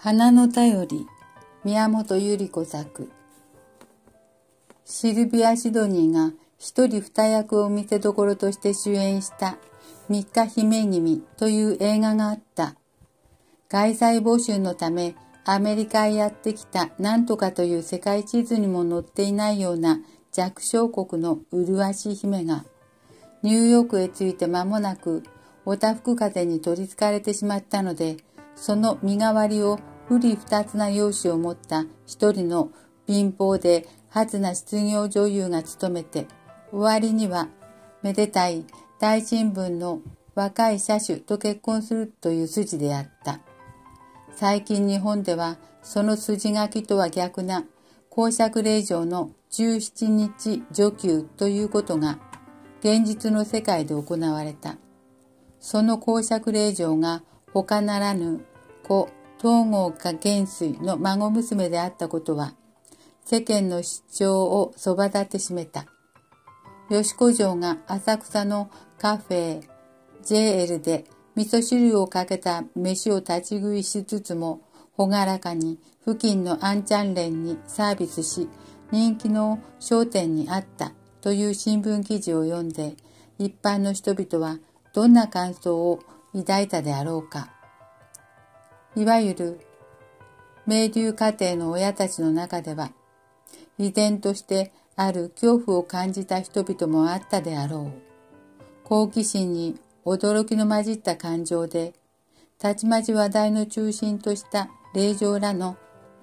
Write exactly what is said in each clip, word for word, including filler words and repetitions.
花の便り、宮本百合子作。シルビア・シドニーが一人二役を見せどころとして主演した三日姫君という映画があった。外債募集のためアメリカへやってきたなんとかという世界地図にも載っていないような弱小国の麗しい姫がニューヨークへ着いて間もなくおたふく風邪に取りつかれてしまったので、その身代わりを不利二つな容姿を持った一人の貧乏で初な失業女優が務めて、終わりにはめでたい大新聞の若い社主と結婚するという筋であった。最近日本ではその筋書きとは逆な公爵令嬢のじゅうしちにち女給ということが現実の世界で行われた。その公爵令嬢が他ならぬ故東郷家元帥の孫娘であったことは世間の主張をそば立てしめた。吉子城が浅草のカフェ ジェイエル で味噌汁をかけた飯を立ち食いしつつも朗らかに付近のアンチャンレンにサービスし人気の商店にあったという新聞記事を読んで一般の人々はどんな感想を抱いたであろうか。いわゆる名流家庭の親たちの中では依然としてある恐怖を感じた人々もあったであろう。好奇心に驚きの混じった感情でたちまち話題の中心とした令嬢らの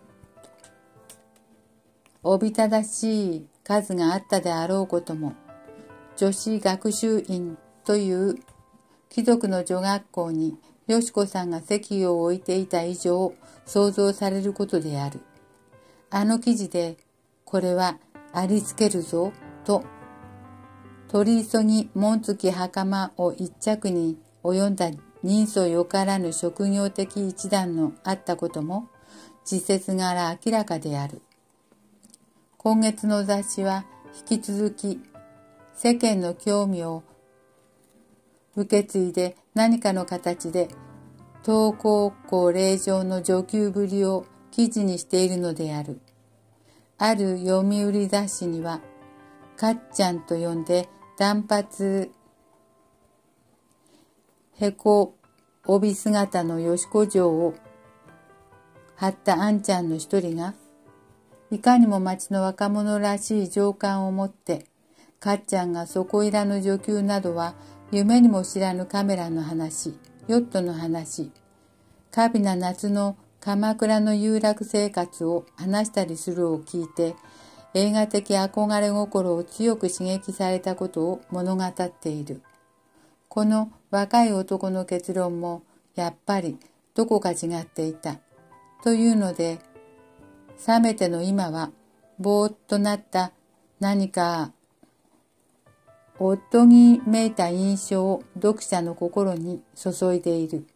おびただしい数があったであろうことも、女子学習院という貴族の女学校によし子さんが席を置いていた以上想像されることである。あの記事でこれはありつけるぞと取り急ぎ紋付き袴を一着に及んだ人相よからぬ職業的一団のあったことも事節柄明らかである。今月の雑誌は引き続き世間の興味を受け継いで何かの形で東高校令嬢の女給ぶりを記事にしているのである。ある読売雑誌にはかっちゃんと呼んで断髪へこ帯姿のよし子城を張ったあんちゃんの一人がいかにも町の若者らしい情感を持ってかっちゃんがそこいらの女給などは夢にも知らぬカメラの話、ヨットの話、華美な夏の鎌倉の遊楽生活を話したりするを聞いて映画的憧れ心を強く刺激されたことを物語っている。この若い男の結論もやっぱりどこか違っていた。というので、冷めての今はぼーっとなった何か夫にめいた印象を読者の心に注いでいる。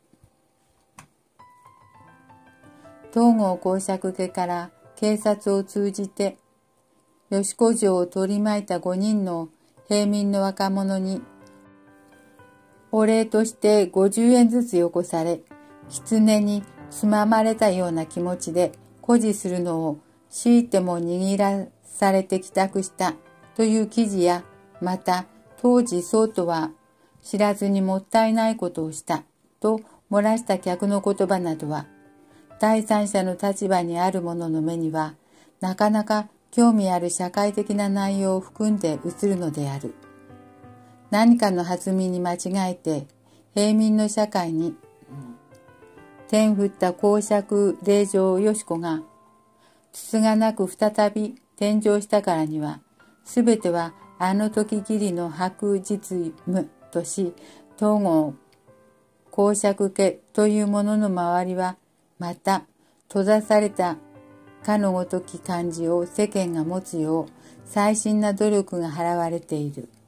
東郷公爵家から警察を通じて吉子城を取り巻いた五人の平民の若者にお礼としてごじゅうえんずつよこされ、狐につままれたような気持ちで誇示するのを強いても握らされて帰宅したという記事や、また当時そうとは知らずにもったいないことをしたと漏らした客の言葉などは、第三者の立場にある者の目にはなかなか興味ある社会的な内容を含んで映るのである。何かの弾みに間違えて平民の社会に天降った公爵令嬢よし子がつつがなく再び転生したからには、すべてはあの時きりの白日夢とし、東郷公爵家というものの周りはまた閉ざされたかのごとき感じを世間が持つよう細心な努力が払われている。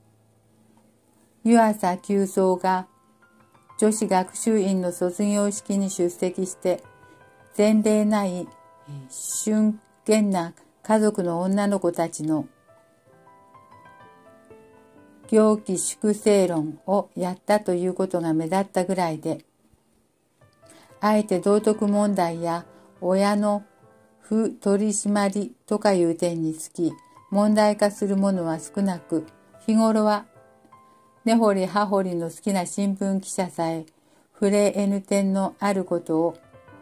湯浅久蔵が女子学習院の卒業式に出席して前例ない俊健な家族の女の子たちの行基粛正論をやったということが目立ったぐらいで、 あえて道徳問題や親の不取り締まりとかいう点につき問題化するものは少なく、日頃は根掘り葉掘りの好きな新聞記者さえ触れ得ぬ点のあることを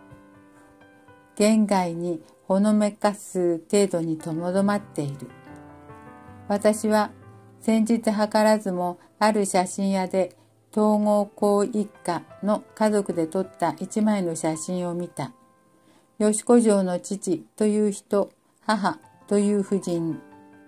言外にほのめかす程度にとどまっている。私は先日図らずもある写真屋で東郷公一家の家族で撮った一枚の写真を見た。吉子城の父という人、母という婦人、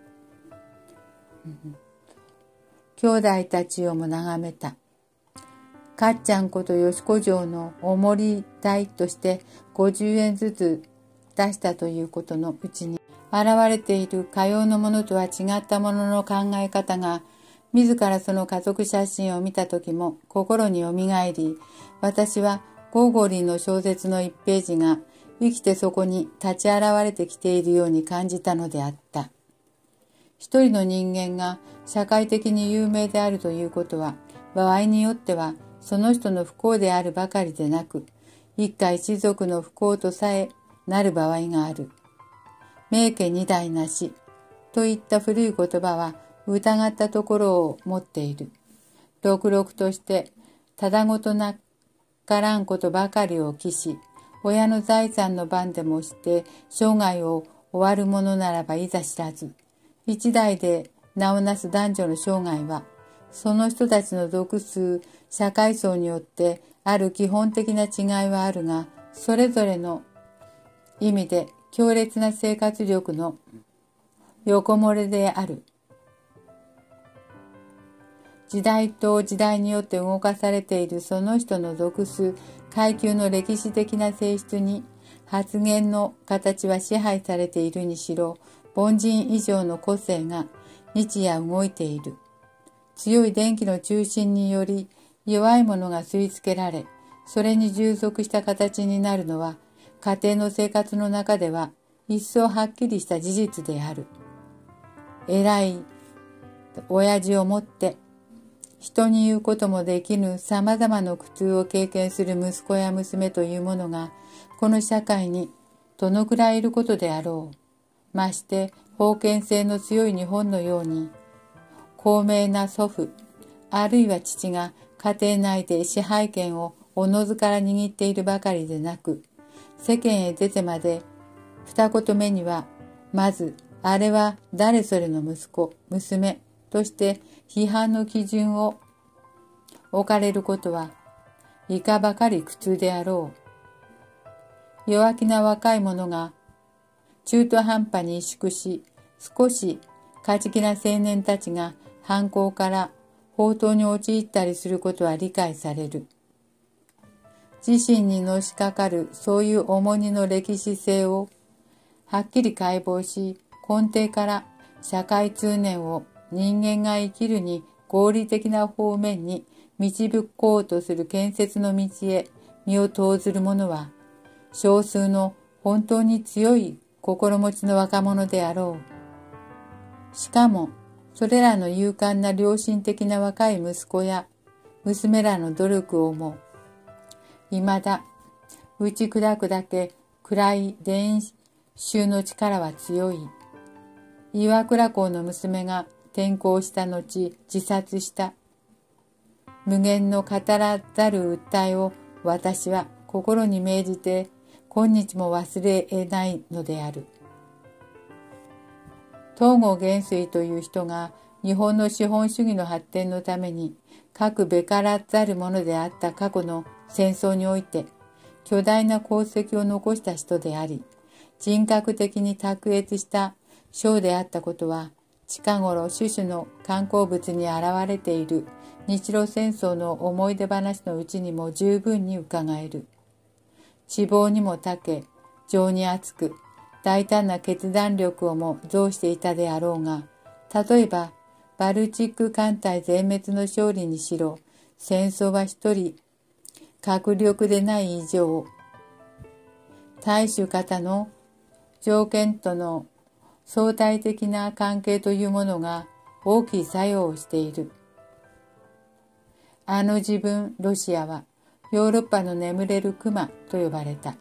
兄弟たちをも眺めた。かっちゃんこと吉子城のおもり代としてごじゅうえんずつ出したということのうちに現れているかようのものとは違ったものの考え方が、自らその家族写真を見た時も心によみがえり、私はゴーゴリの小説の一ページが生きてそこに立ち現れてきているように感じたのであった。一人の人間が社会的に有名であるということは、場合によってはその人の不幸であるばかりでなく、一家一族の不幸とさえなる場合がある。名家二代なしといった古い言葉は疑ったところを持っている。ろくろくとしてただごとなからんことばかりを期し、親の財産の番でもして生涯を終わるものならばいざ知らず、一代で名をなす男女の生涯は、その人たちの属す社会層によってある基本的な違いはあるが、それぞれの意味で強烈な生活力の横漏れである。時代と時代によって動かされているその人の属す階級の歴史的な性質に発言の形は支配されているにしろ、凡人以上の個性が日夜動いている。強い電気の中心により弱いものが吸い付けられ、それに従属した形になるのは家庭の生活の中では一層はっきりした事実である。偉い親父をもって人に言うこともできぬ様々な苦痛を経験する息子や娘というものがこの社会にどのくらいいることであろう。まして封建性の強い日本のように、高名な祖父、あるいは父が家庭内で支配権をおのずから握っているばかりでなく、世間へ出てまで二言目には、まず、あれは誰それの息子、娘として批判の基準を置かれることは、いかばかり苦痛であろう。弱気な若い者が中途半端に萎縮し、少し過激な青年たちが反抗から放蕩に陥ったりすることは理解される。自身にのしかかるそういう重荷の歴史性をはっきり解剖し、根底から社会通念を人間が生きるに合理的な方面に導こうとする建設の道へ身を投ずる者は、少数の本当に強い心持ちの若者であろう。しかも、それらの勇敢な良心的な若い息子や娘らの努力をも、未だ打ち砕くだけ暗い伝習の力は強い。岩倉公の娘が転校した後自殺した。無限の語らざる訴えを私は心に銘じて今日も忘れ得ないのである。東郷元帥という人が日本の資本主義の発展のために各べからざるものであった過去の戦争において巨大な功績を残した人であり、人格的に卓越した将であったことは近頃種々の観光物に現れている日露戦争の思い出話のうちにも十分に伺える。志望にも長け、情に厚く、大胆な決断力をも増していたであろうが、例えば、バルチック艦隊全滅の勝利にしろ、戦争は一人、閣力でない以上、大衆方の条件との相対的な関係というものが大きい作用をしている。あの自分、ロシアは、 ヨーロッパの眠れる熊と呼ばれた。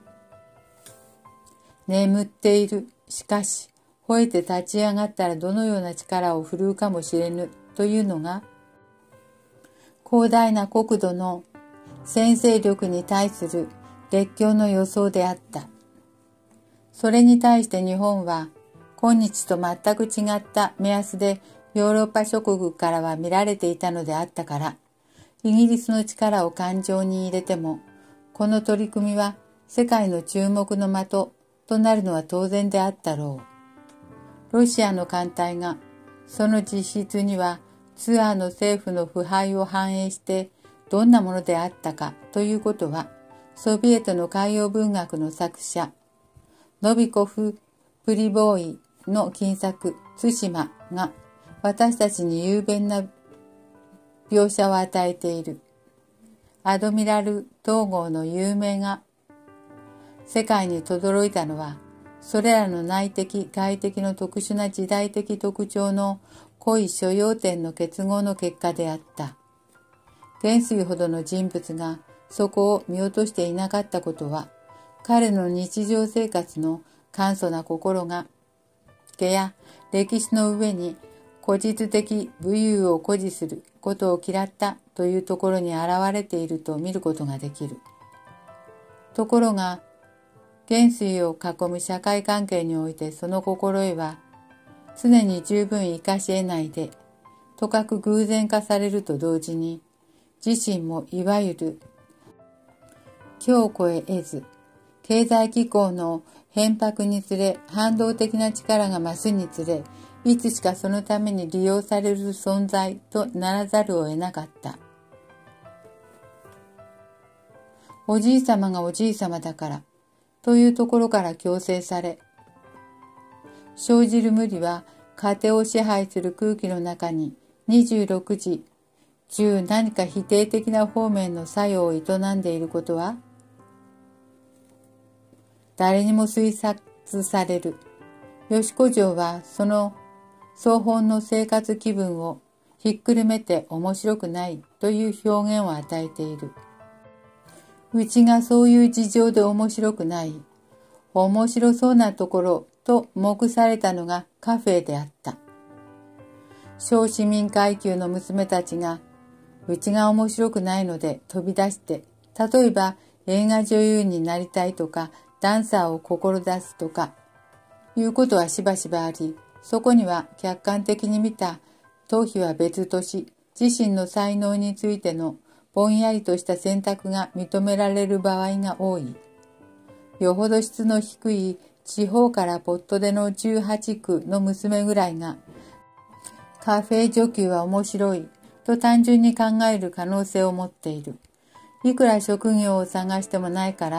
眠っている。しかし、吠えて立ち上がったらどのような力を振るうかもしれぬというのが、広大な国土の先制力に対する列強の予想であった。それに対して日本は、今日と全く違った目安でヨーロッパ諸国からは見られていたのであったから、イギリスの力を感情に入れても、この取り組みは世界の注目の的となるのは当然であったろう。ロシアの艦隊が、その実質にはツアーの政府の腐敗を反映してどんなものであったかということは、ソビエトの海洋文学の作者、ノビコフ・プリボーイの金作、対馬が私たちに雄弁な描写を与えている。アドミラル統合の有名が世界に轟いたのは、それらの内的外的の特殊な時代的特徴の濃い所要点の結合の結果であった。元帥ほどの人物がそこを見落としていなかったことは、彼の日常生活の簡素な心が、家や歴史の上に古実的武勇を誇示することを嫌ったというところに現れていると見ることができる。ところが、元帥を囲む社会関係においてその心得は、常に十分活かし得ないで、とかく偶然化されると同時に、自身もいわゆる、今日超え得ず、経済機構の変革につれ、反動的な力が増すにつれ、いつしかそのために利用される存在とならざるを得なかった。おじいさまがおじいさまだから、というところから強制され、生じる無理は家庭を支配する空気の中ににじゅうろくじ中何か否定的な方面の作用を営んでいることは誰にも推察される。吉子城はその総本の生活気分をひっくるめて面白くないという表現を与えている。うちがそういう事情で面白くない、面白そうなところと目されたのがカフェであった。小市民階級の娘たちが、うちが面白くないので飛び出して、例えば映画女優になりたいとか、ダンサーを志すとか、いうことはしばしばあり、そこには客観的に見た逃避は別とし、自身の才能についてのぼんやりとした選択が認められる場合が多い。よほど質の低い地方からポットでのじゅうはちくの娘ぐらいが、カフェ女給は面白いと単純に考える可能性を持っている。いくら職業を探してもないから、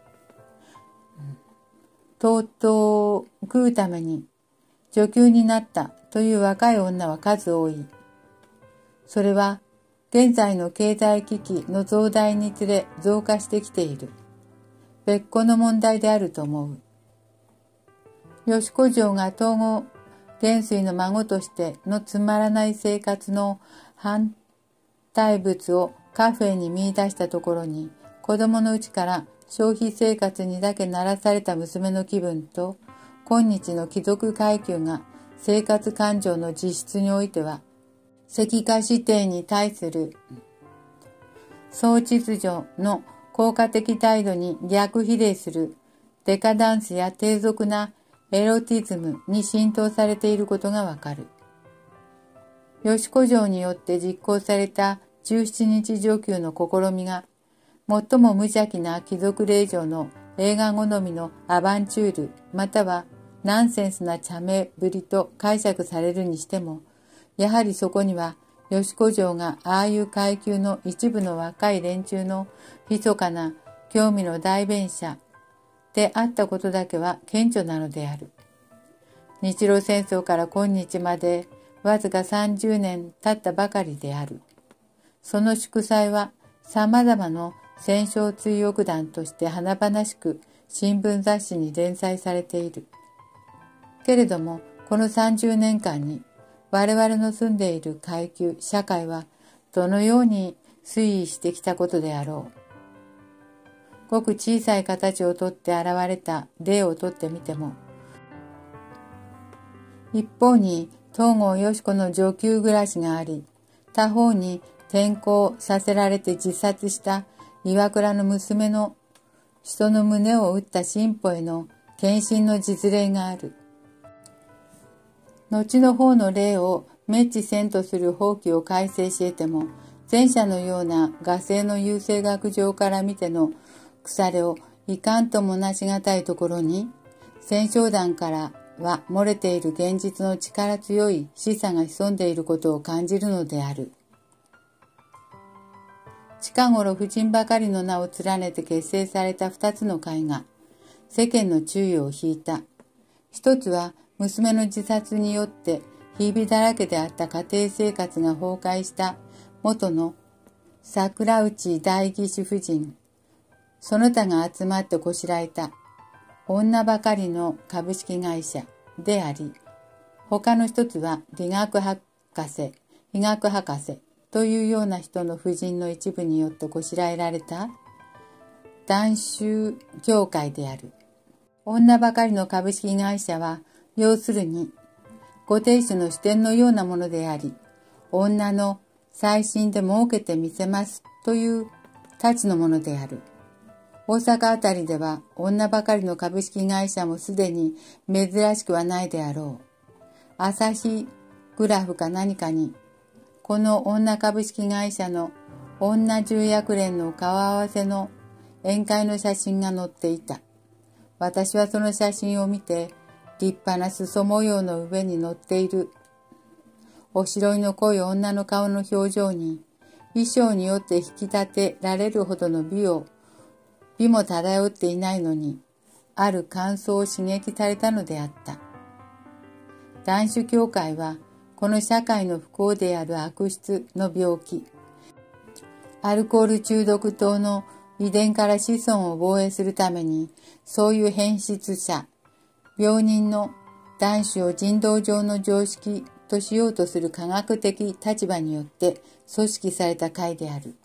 とうとう食うために女給になったという若い女は数多い。それは現在の経済危機の増大につれ増加してきている。別個の問題であると思う。吉子城が統合元帥の孫としてのつまらない生活の反対物をカフェに見出したところに、子供のうちから消費生活にだけ慣らされた娘の気分と、今日の貴族階級が生活感情の実質においては、石化指定に対する総秩序の効果的態度に逆比例するデカダンスや低俗なエロティズムに浸透されていることがわかる。吉子城によって実行されたじゅうしちにち女給の試みが、最も無邪気な貴族令嬢の映画好みのアバンチュール、またはナンセンスな茶目ぶりと解釈されるにしても、やはりそこには吉子城がああいう階級の一部の若い連中の密かな興味の代弁者であったことだけは顕著なのである。日露戦争から今日までわずかさんじゅうねん経ったばかりである。その祝祭は様々な戦勝追憶談として華々しく新聞雑誌に連載されている。けれども、このさんじゅうねんかんに我々の住んでいる階級、社会はどのように推移してきたことであろう。 ごく小さい形をとって現れた例をとってみても、一方に東郷よし子の女給暮らしがあり、他方に転校させられて自殺した岩倉の娘の人の胸を打った進歩への献身の実例がある。後の方の例を滅知せんとする法規を改正し得ても、前者のような画生の優生学上から見ての腐れをいかんともなしがたいところに、戦勝団からは漏れている現実の力強い示唆が潜んでいることを感じるのである。近頃婦人ばかりの名を連ねて結成された二つの会が世間の注意を引いた。一つは娘の自殺によってひびだらけであった家庭生活が崩壊した元の桜内代議士夫人、その他が集まってこしらえた女ばかりの株式会社であり、他の一つは理学博士、医学博士というような人の夫人の一部によってこしらえられた男衆協会である。女ばかりの株式会社は、要するに、ご亭主の支店のようなものであり、女の再審で儲けてみせますというたちのものである。大阪あたりでは女ばかりの株式会社もすでに珍しくはないであろう。朝日グラフか何かに、この女株式会社の女重役連の顔合わせの宴会の写真が載っていた。私はその写真を見て、立派な裾模様の上に載っているおしろいの濃い女の顔の表情に、衣装によって引き立てられるほどの美を、美も漂っていないのに、ある感想を刺激されたのであった。男子協会は、この社会の不幸である悪質の病気、アルコール中毒等の遺伝から子孫を防衛するために、そういう変質者、病人の男子を人道上の常識としようとする科学的立場によって組織された会である。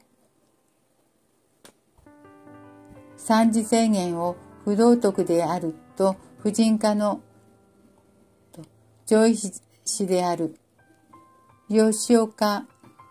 三次制限を不道徳であると婦人科の上医師である吉岡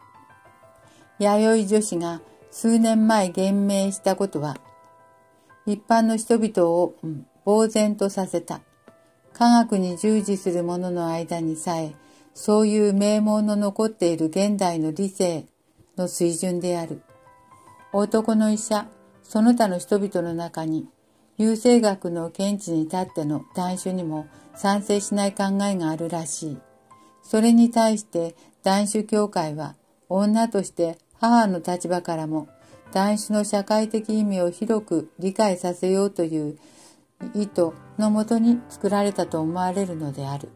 弥生女子が数年前言明したことは、一般の人々を呆然とさせた。科学に従事する者の間にさえ、そういう名門の残っている現代の理性の水準である。男の医者、その他の人々の中に、優生学の見地に立っての断種にも賛成しない考えがあるらしい。それに対して断種協会は、女として母の立場からも、断種の社会的意味を広く理解させようという意図のもとに作られたと思われるのである。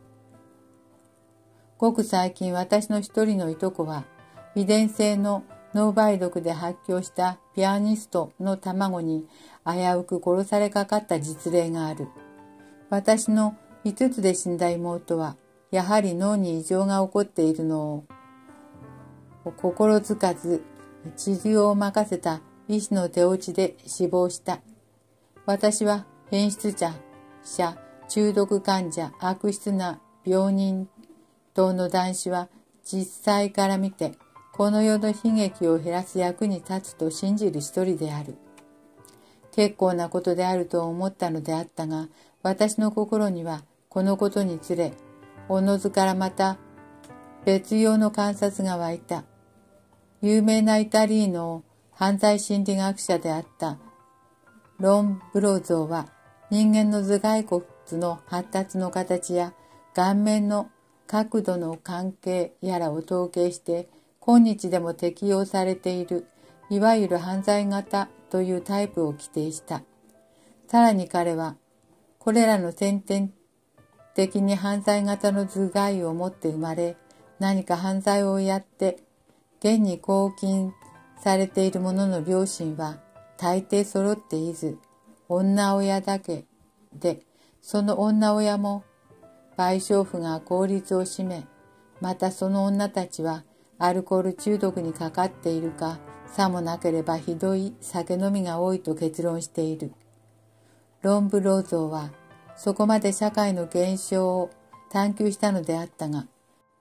ごく最近私の一人のいとこは、遺伝性の脳梅毒で発狂したピアニストの卵に危うく殺されかかった実例がある。私の五つで死んだ妹は、やはり脳に異常が起こっているのを心づかず、治療を任せた医師の手落ちで死亡した。私は変質者、中毒患者、悪質な病人等の男子は実際から見て、この世の悲劇を減らす役に立つと信じる一人である。結構なことであると思ったのであったが、私の心にはこのことにつれ、おのずからまた別用の観察が湧いた。有名なイタリーの犯罪心理学者であったロン・ブロゾーは、人間の頭蓋骨の発達の形や顔面の角度の関係やらを統計して、今日でも適用されているいわゆる犯罪型というタイプを規定した。さらに彼は、これらの先天的に犯罪型の頭蓋を持って生まれ、何か犯罪をやって、現に拘禁されている者の両親は大抵揃っていず、女親だけで、その女親も賠償婦が効率を占め、またその女たちはアルコール中毒にかかっているか、 さもなければひどい酒飲みが多いと結論している。ロンブローゾーはそこまで社会の現象を探求したのであったが、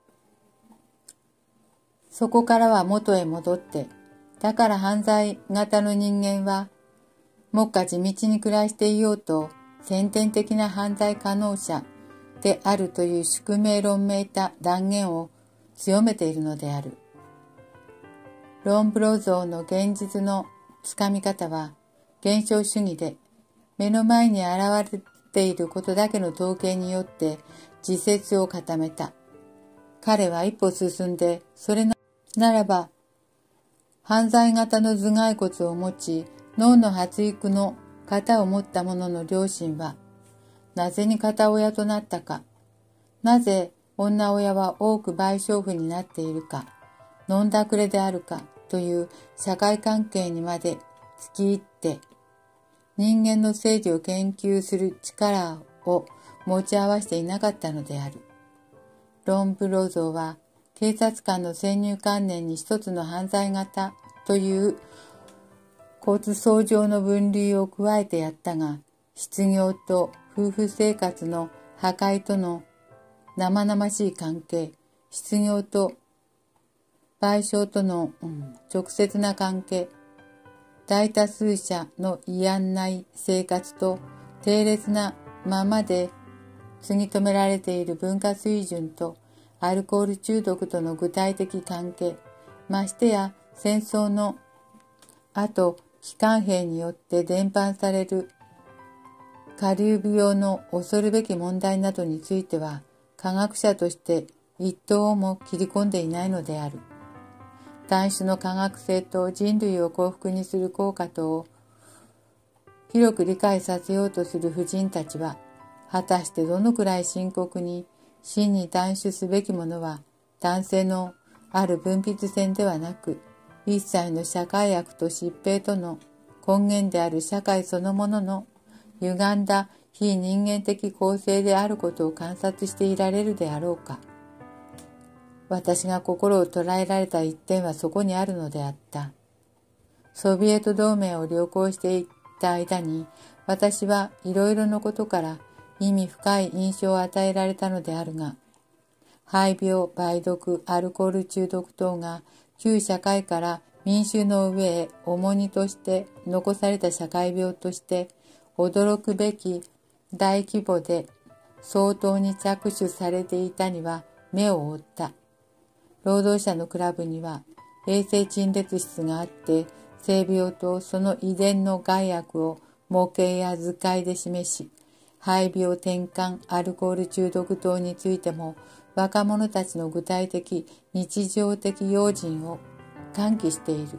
そこからは元へ戻って、だから犯罪型の人間は、目下地道に暮らしていようと、先天的な犯罪可能者であるという宿命論めいた断言を強めているのである。ロンブロゾーの現実のつかみ方は、現象主義で、目の前に現れていることだけの統計によって自説を固めた。彼は一歩進んで、それならば、犯罪型の頭蓋骨を持ち、脳の発育の型を持った者の両親は、なぜに片親となったか、なぜ女親は多く賠償婦になっているか、飲んだくれであるかという社会関係にまで突き入って、人間の生理を研究する力を持ち合わせていなかったのである。ロンブロゾーは、警察官の先入観念に一つの犯罪型という骨相状の分類を加えてやったが、失業と夫婦生活の破壊との生々しい関係、失業と賠償との、うん、直接な関係、大多数者の慰安ない生活と低劣なままで継ぎ止められている文化水準とアルコール中毒との具体的関係、ましてや戦争の後、機関兵によって伝播される下流病の恐るべき問題などについては、科学者として一刀も切り込んでいないのである。断種の科学性と人類を幸福にする効果とを広く理解させようとする婦人たちは、果たしてどのくらい深刻に真に断種すべきものは、男性のある分泌線ではなく、一切の社会悪と疾病との根源である社会そのものの歪んだ非人間的構成であることを観察していられるであろうか。私が心を捉えられた一点はそこにあるのであった。ソビエト同盟を旅行していた間に、私はいろいろなことから意味深い印象を与えられたのであるが、肺病、梅毒、アルコール中毒等が旧社会から民衆の上へ重荷として残された社会病として驚くべき大規模で相当に着手されていたには目を覆った。労働者のクラブには衛生陳列室があって、性病とその遺伝の害悪を模型や図解で示し、肺病、転換、アルコール中毒等についても若者たちの具体的日常的用心を喚起している。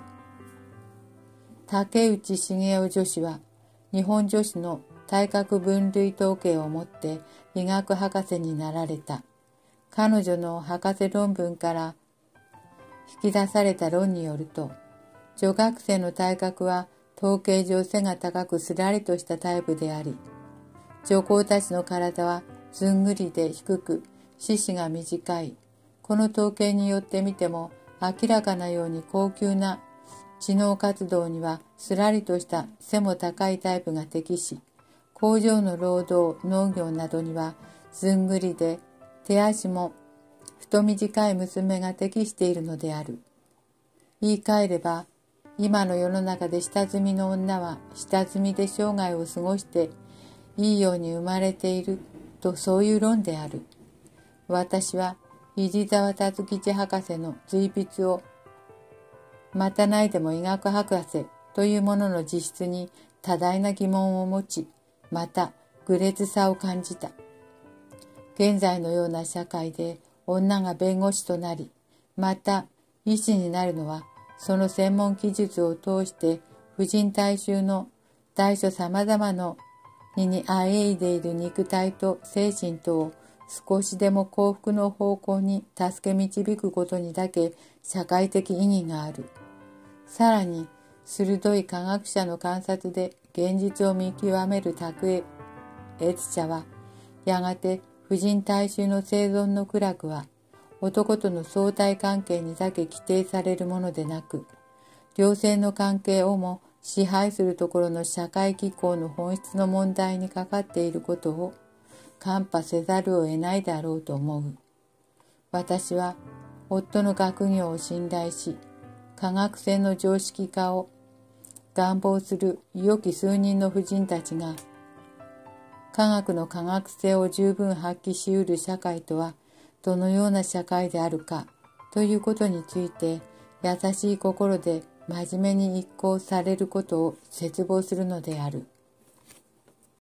竹内重雄女子は日本女子の体格分類統計をもって医学博士になられた。彼女の博士論文から引き出された論によると、女学生の体格は統計上背が高くすらりとしたタイプであり、女工たちの体はずんぐりで低く、四肢が短い。この統計によって見ても明らかなように高級な知能活動にはすらりとした背も高いタイプが適し、工場の労働、農業などにはずんぐりで手足も太短い娘が適しているのである。言い換えれば、今の世の中で下積みの女は下積みで生涯を過ごしていいように生まれていると、そういう論である。私は入沢達吉博士の随筆をまたないでも医学博士というものの実質に多大な疑問を持ち、また愚劣さを感じた。現在のような社会で女が弁護士となり、また医師になるのは、その専門技術を通して婦人大衆の大小様々のににあえいでいる肉体と精神とを少しでも幸福の方向に助け導くことにだけ社会的意義がある。さらに、鋭い科学者の観察で現実を見極める卓越者は、やがて婦人大衆の生存の苦楽は、男との相対関係にだけ規定されるものでなく、 両性の関係をも支配するところの社会機構の本質の問題にかかっていることを看破せざるを得ないだろうと思う。私は夫の学業を信頼し、科学性の常識化を願望する良き数人の婦人たちが、科学の科学性を十分発揮し得る社会とはどのような社会であるかということについて、優しい心で真面目に一考されることを切望するのである。